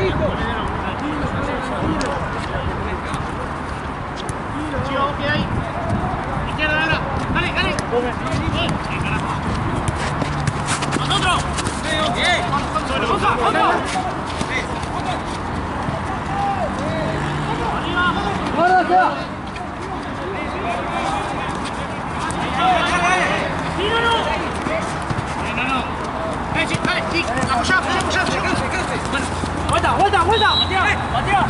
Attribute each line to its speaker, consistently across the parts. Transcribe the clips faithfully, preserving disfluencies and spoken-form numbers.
Speaker 1: Vuelta, vuelta, vuelta. Mateo, Mateo.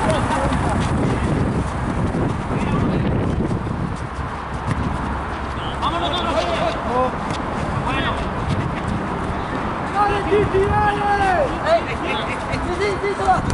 Speaker 1: Vámonos, vámonos. Bueno. Dale, Titi, dale. Eh, sí, sí, sí, se va.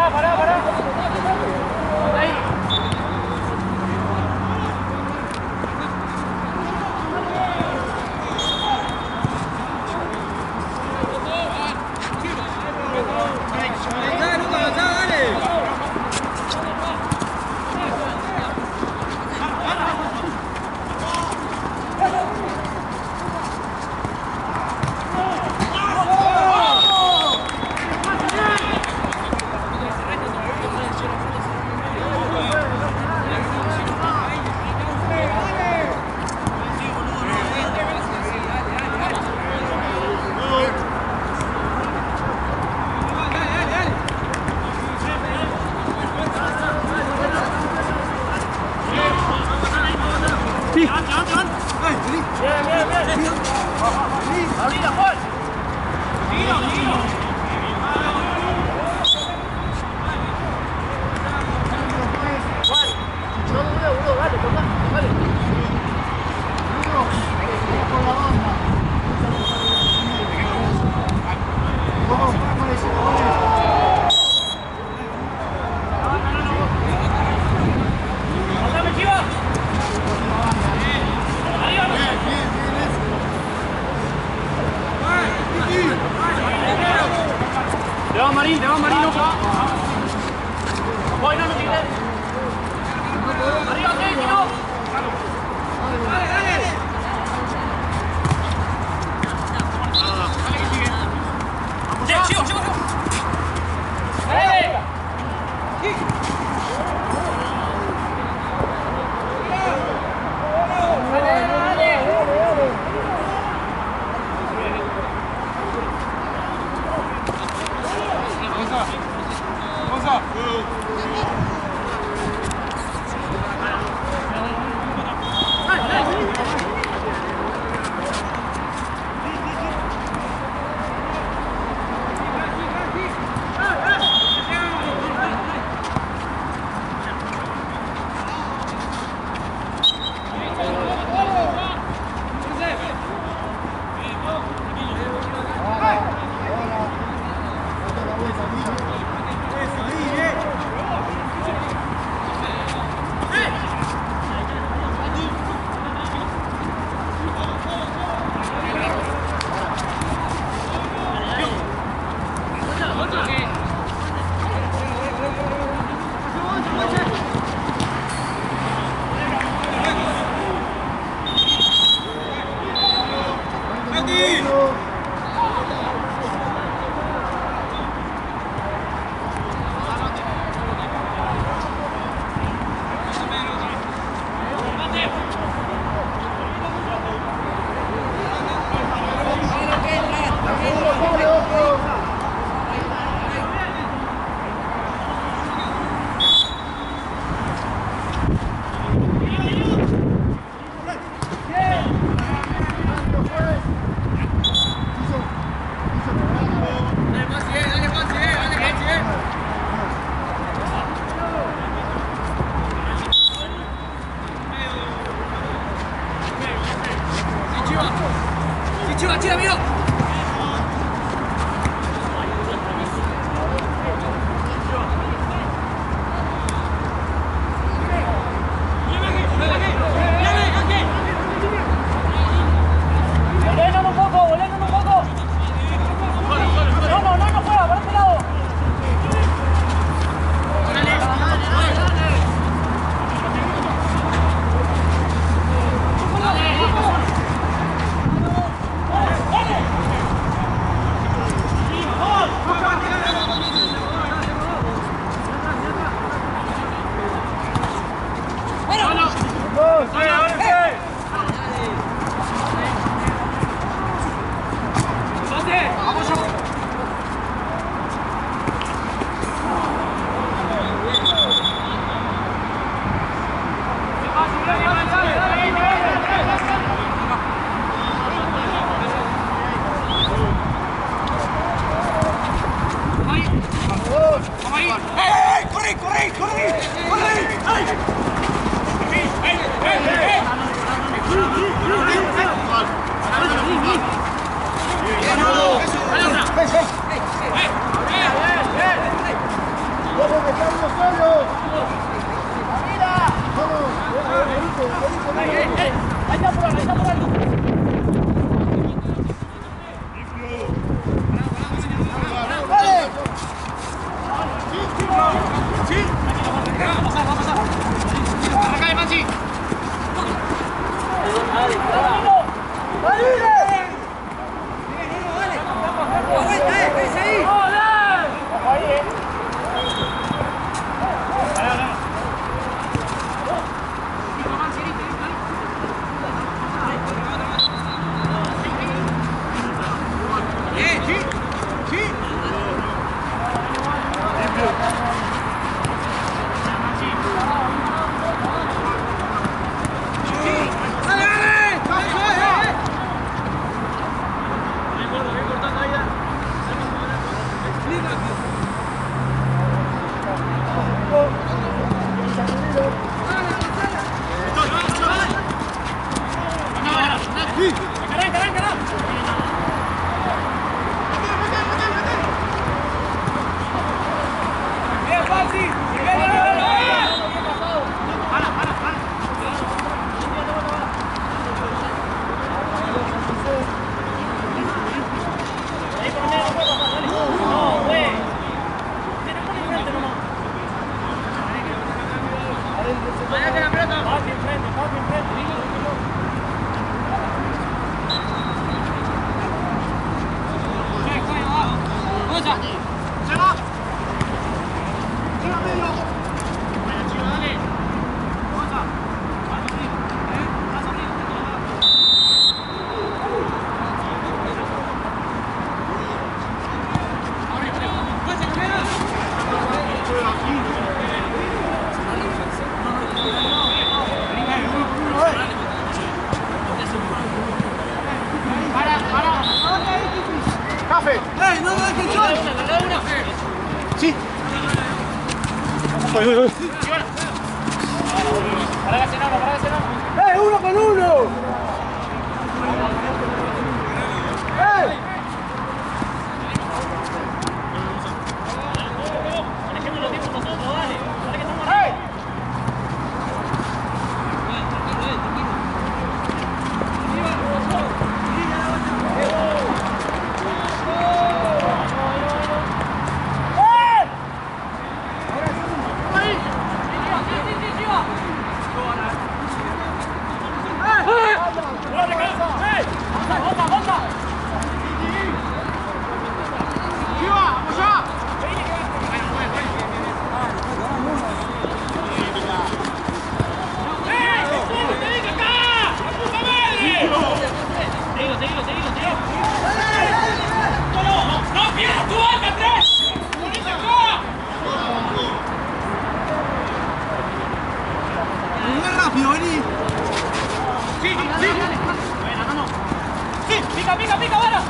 Speaker 1: pará, pará. Ahí. Te va Marín, te va Marín, ojo. Voy, no me quites. Arriba, ok, tiro. Dale, dale. Dale que sigue. Vamos, sigo, sigo, sigo. ¡Eh! Chiva, chiva, amigo. Voleno un poco, voleno un poco. No, no, no, no juega, por este lado. ¡Corre, corre, corre! ¡Corre! ¡Ay! ¡Ey, ey, ey!
Speaker 2: Uy, uy, uy.
Speaker 1: Para que se no, para que se no.
Speaker 2: ¡Eh, uno con uno! ¡Eh!
Speaker 1: Manejemos los tiempos nosotros, dale. Dale que estamos ahí.
Speaker 2: Rápido, vení.
Speaker 1: Sí, sí, sí. Buena, vamos. Sí, pica, pica, pica, vara.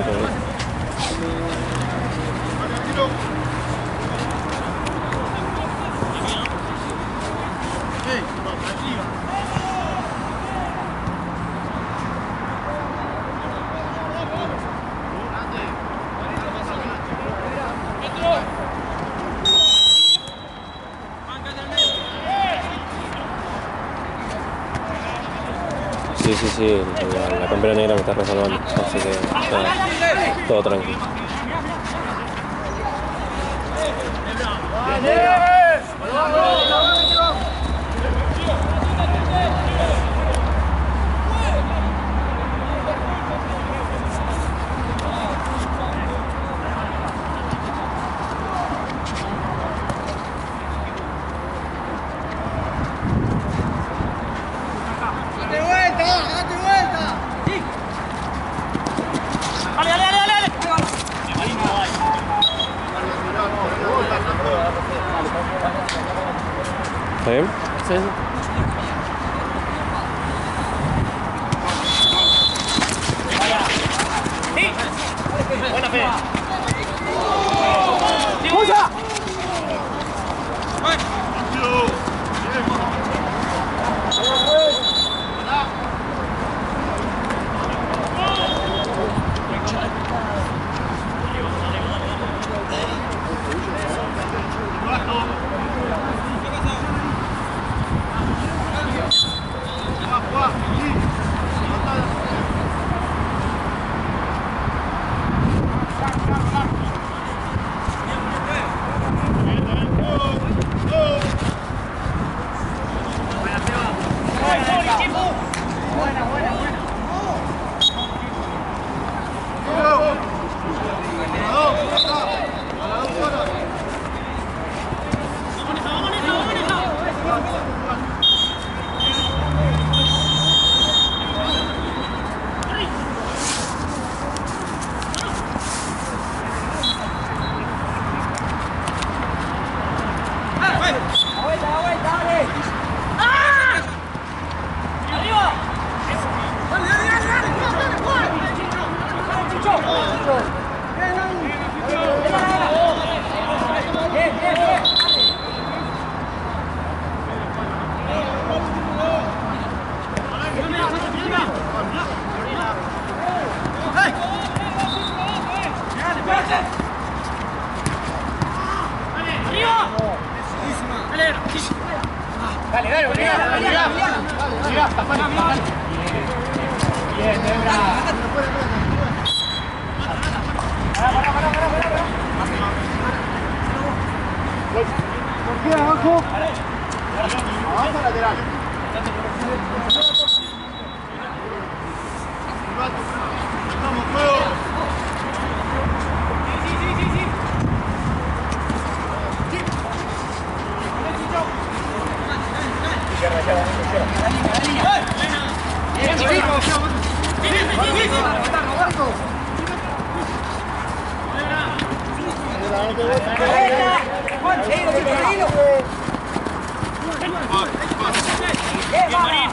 Speaker 3: todo. Sí, sí, sí, la, la campera negra me está resalvando, así que nada, todo tranquilo. ¿Está bien? Sí, sí.
Speaker 1: Buena fe.
Speaker 2: ¡Usa! Dale, dale, obliga, obliga, obliga, está fuera, dale. Bien, bien, bravo. Pará, pará, pará, pará, pará. ¿Por qué abajo? Abajo lateral. Vamos, juego. Sí, sí, sí, sí. Izquierda, izquierda, izquierda. Bien, chico. Juan, seguilo, seguilo. Bien, Marín.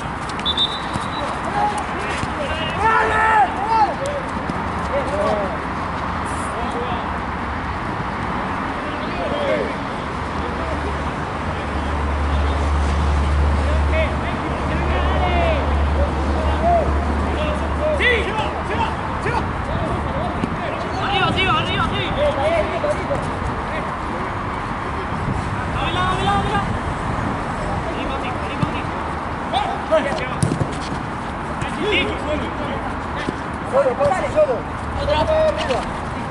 Speaker 2: Solo, pasa, solo. Otra vez arriba.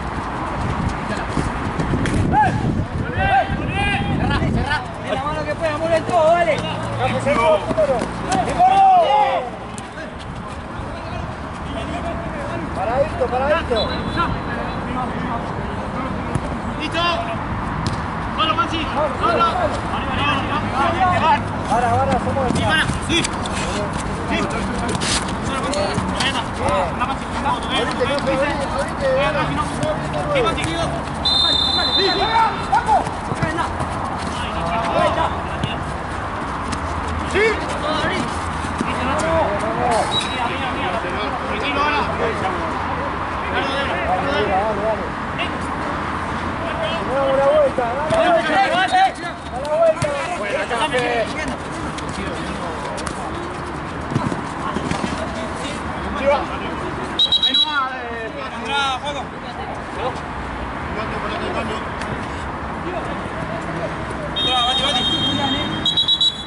Speaker 2: Cerrá, cerrá. En la mano que pueda, mueve todo, dale. Paradito, paradito.
Speaker 1: Listo. Solo, Maxi. Solo.
Speaker 2: Ahora, ahora, somos de
Speaker 1: Para, sí. Sí. Solo, Maxi. Venga. La Maxi.
Speaker 2: ahorita,
Speaker 1: ¿Qué Maxi? Sí.
Speaker 2: ¡Vamos! ¡Sí!
Speaker 1: Mira, mira, mira. Tranquilo ahora.
Speaker 2: Fe. Chiva. Ahí nomás.
Speaker 1: Entra, juego. Entra, Bati, Bati.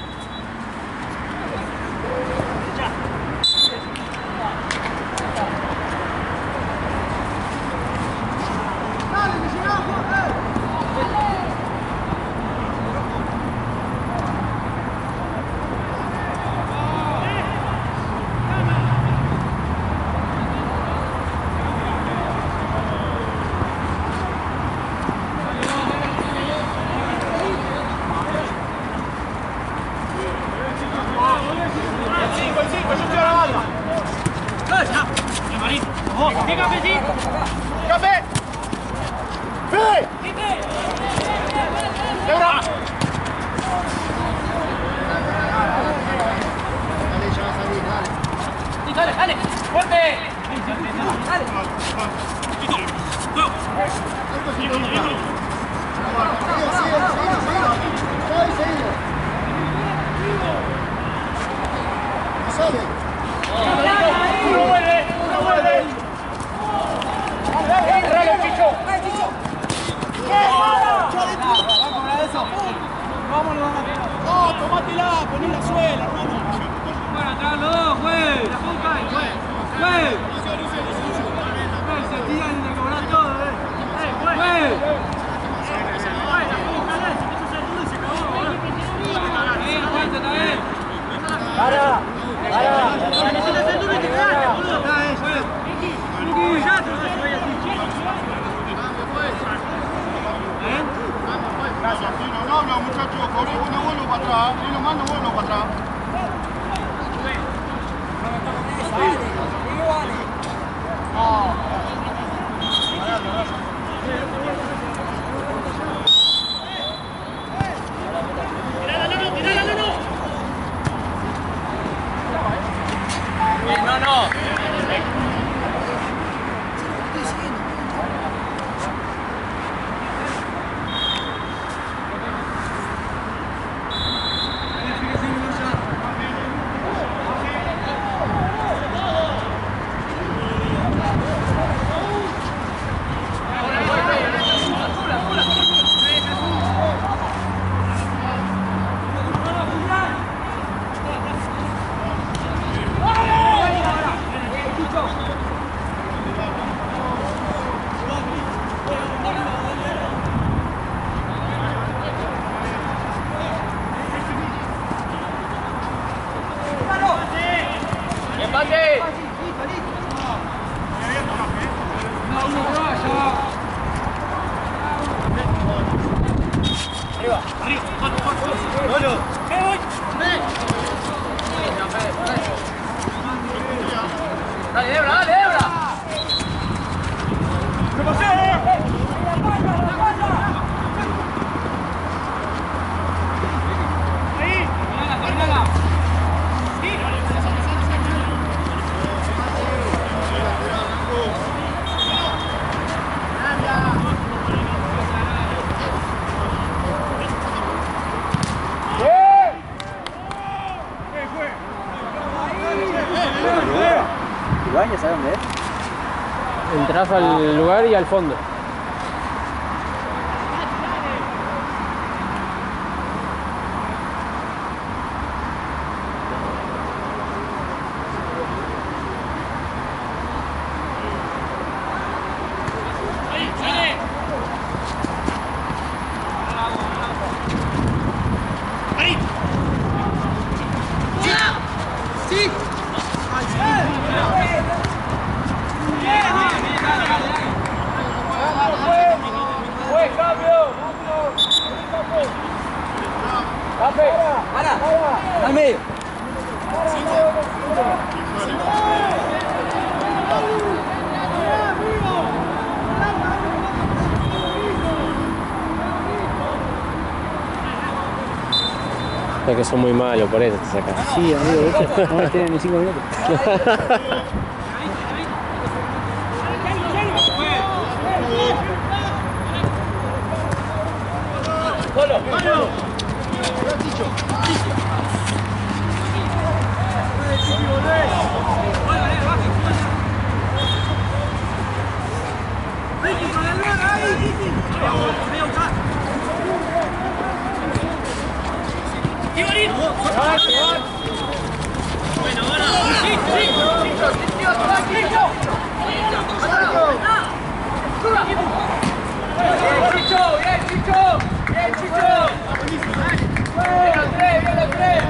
Speaker 2: Dale, dale, fuerte. Dale. Uno vuelve, uno vuelve. Entrale, Chicho. Vamos a eso. Vámonos. No, tomátela, poné la suela, hermano.
Speaker 1: Bueno, atrás los dos, güey. La puta, güey. Se tiran de cobrar todo, eh. Güey. Güey, la puta, eh. Eso se ayuda y se acabó, eh. Bien, aguanta, está bien.
Speaker 2: Para, para.
Speaker 1: Necesitas ser duro y te quedaste, boludo. Está bien, güey. Miki, ya te lo dejo ahí así. ¿Eh?
Speaker 2: Gracias. No, no, muchachos, corre, no vuelvo para atrás. Ni nomás no vuelvo para atrás.
Speaker 1: No, no.
Speaker 2: ¡Empate! Arriba, arriba, ¡Golo! ¿Qué voy? Dale, Debra, dale, Debra. ¡Me pasé! Ahí, cargala, cargala.
Speaker 4: ¿Ya sabes dónde es? Entrás al lugar y al fondo.
Speaker 2: Al medio.
Speaker 3: Es que son muy malos, por eso te sacas.
Speaker 4: Sí, amigo, de hecho, no me tienen ni cinco minutos.
Speaker 2: Solo, solo.
Speaker 1: Bueno, ahora. Sí, sí.
Speaker 2: Chicho, bien, Chicho. Bien, Chicho. Bien los tres, bien los tres.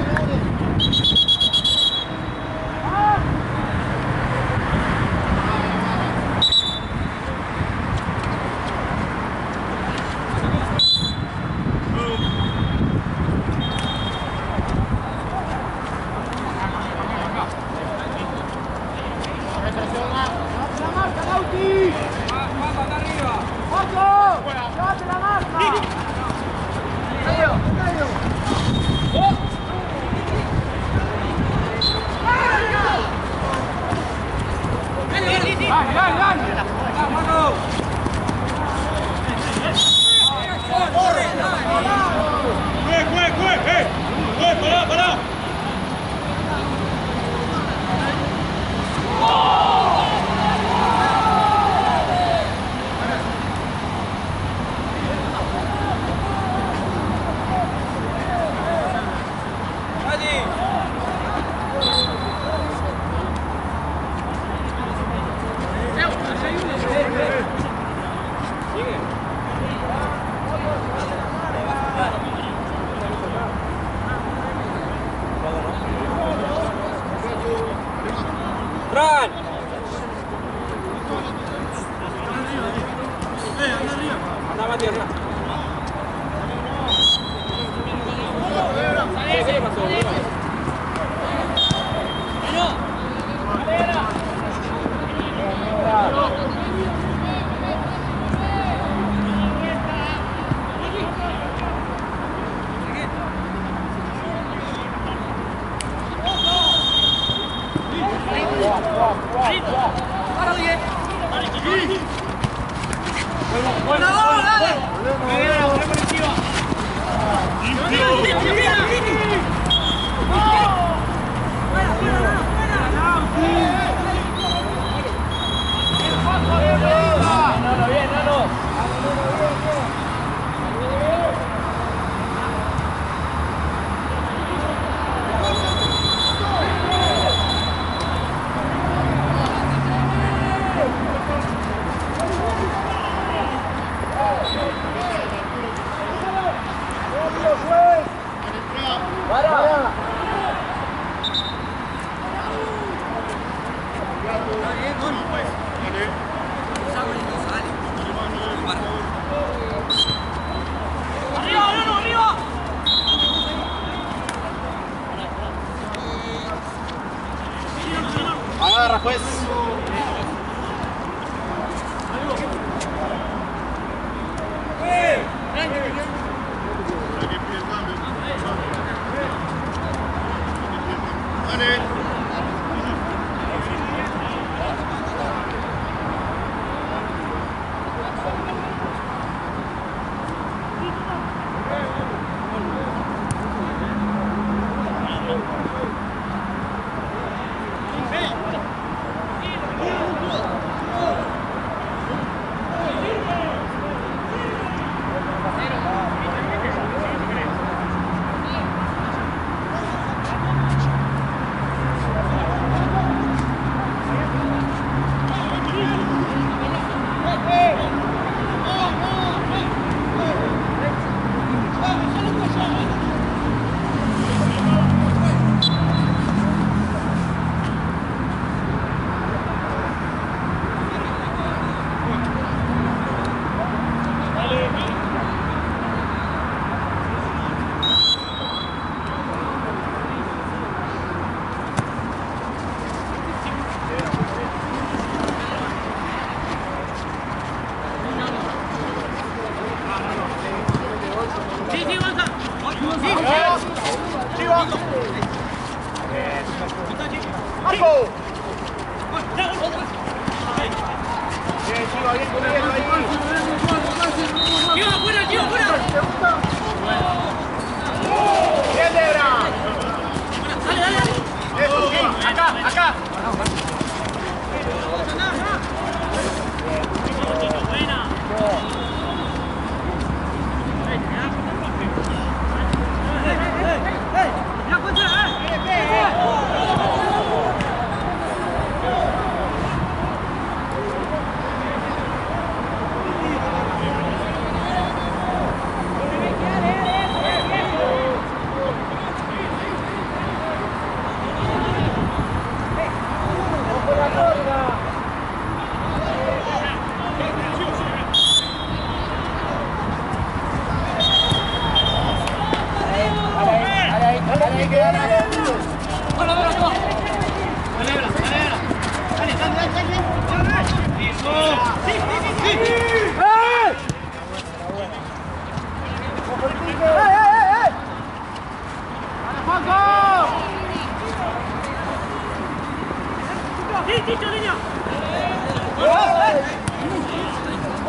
Speaker 2: Agarra, pues.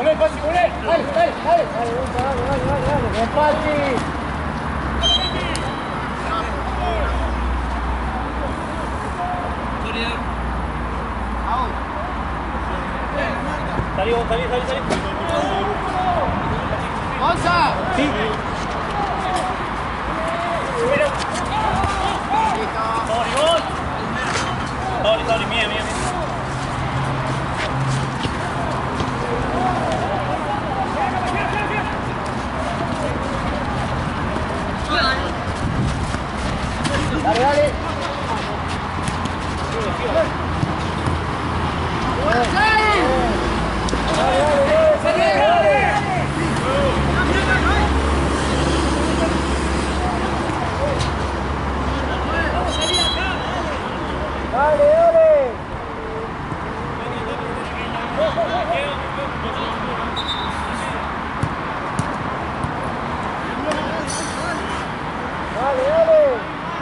Speaker 2: Volé, Pachi, volé. Dale, dale, dale. Dale, dale, dale, dale, dale. Bien, Pachi.
Speaker 1: Salí, vos, salí, salí, salí.
Speaker 2: ¡Gonza!
Speaker 1: Sí. Sorry, gol. Sorry, sorry, mía, mía, mía.
Speaker 2: Dale, dale. Dale, dale. Dale, dale.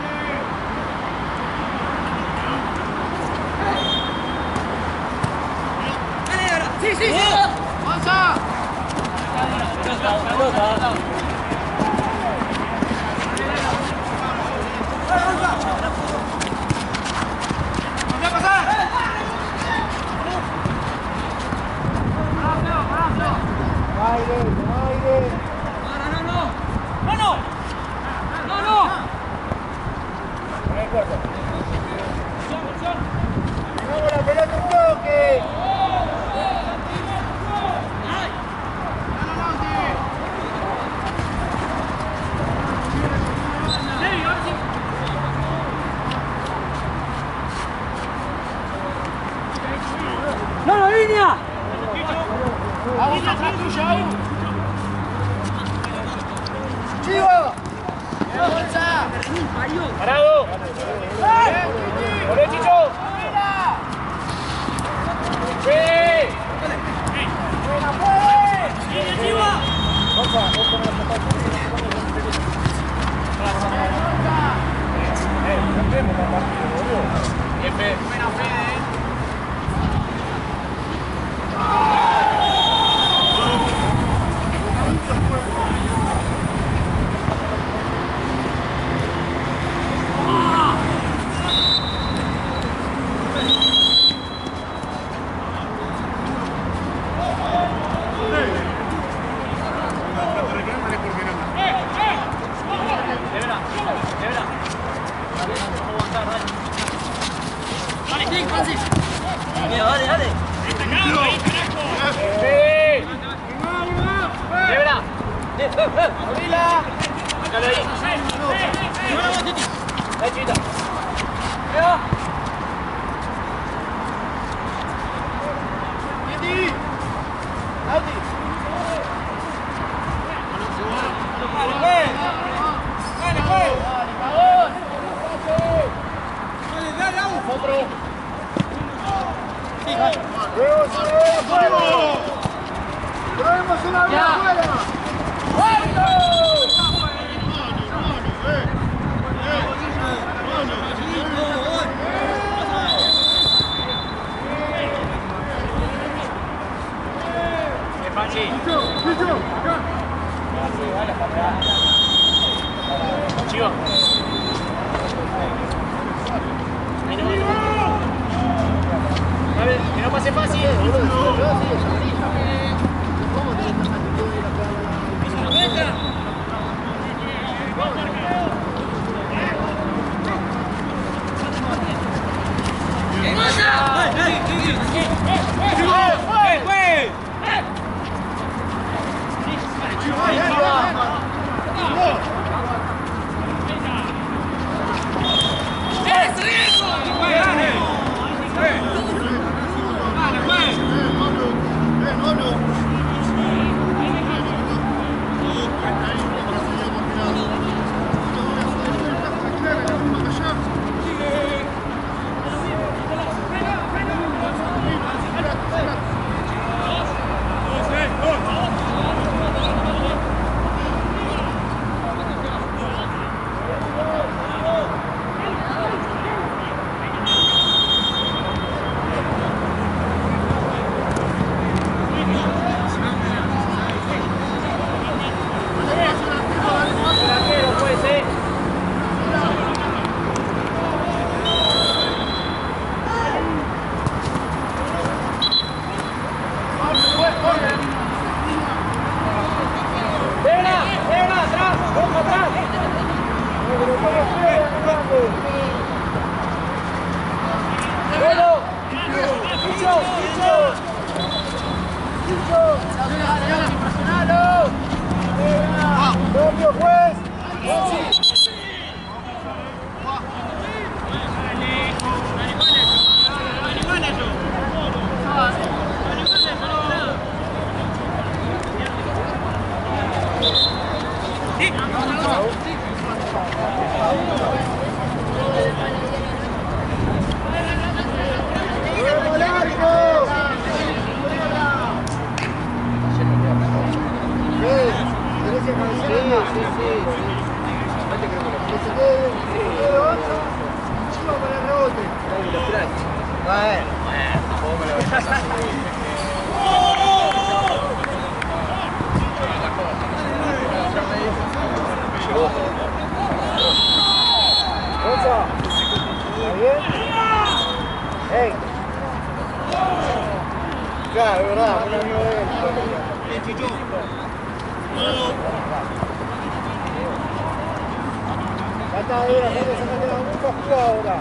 Speaker 1: Sí, sí, sí.
Speaker 2: ¡Avanza! Aire, aire.
Speaker 1: No, no, no. No, no. No, no.
Speaker 2: Con el cuerpo. Vamos la pelota un toque.
Speaker 1: No, no, línea.
Speaker 2: Vamos atrás tuyo, Agu. ¡Chivo! ¡Bolsa!
Speaker 1: Parado.
Speaker 2: ¡Volé, Chicho! ¡Sí! ¡Buena, puede!
Speaker 1: Línea, Chiva.
Speaker 2: Bolsa, vos con la pelota. Eh, no tenemos más partido, boludo. Bien, Fede. Buena, Fede.
Speaker 1: Dale, dale.
Speaker 2: ¡Sí! ¡Débela! ¡Abrila! ¡Dale ahí! ¡Dale, chiquita! ¡Vea! ¡Titi! ¡Lauti! ¡Dale, pues! ¡Dale, pues! ¡Dale, cagón! ¡Dale, dale, vamos! ¡Otro! ¡Traemos una vez afuera!
Speaker 1: Chivo.
Speaker 2: Dale, que no pase fácil. ¡Cambio, juez! Claro, es verdad, un amigo de él. Ya está ahí, la gente se mete un poco ahora.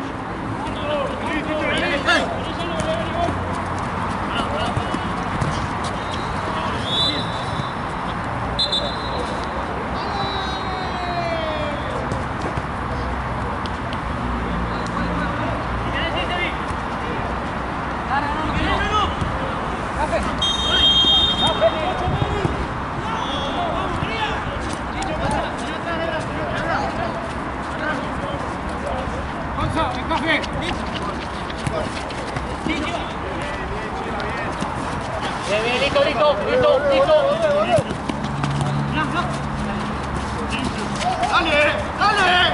Speaker 1: Bien, bien, listo, listo, listo, listo.
Speaker 2: ¡Dale! ¡Dale!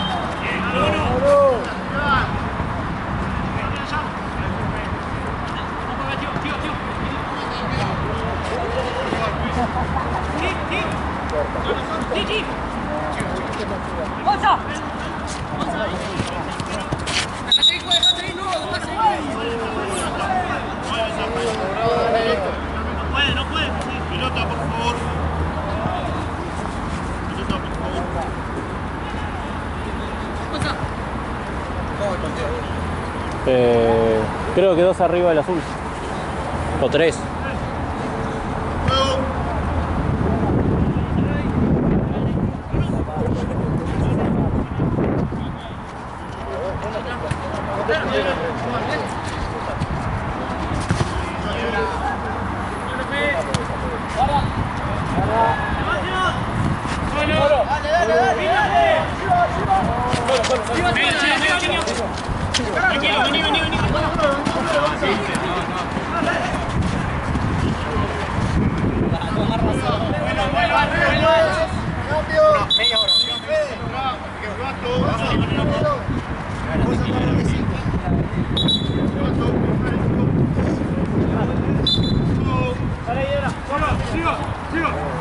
Speaker 1: No puede, no puede. Pilota, por favor. Pilota, por favor.
Speaker 3: Eh, creo que dos arriba del azul. O tres.
Speaker 1: Tranquilo, vení, vení, vení. Sigo, sigo.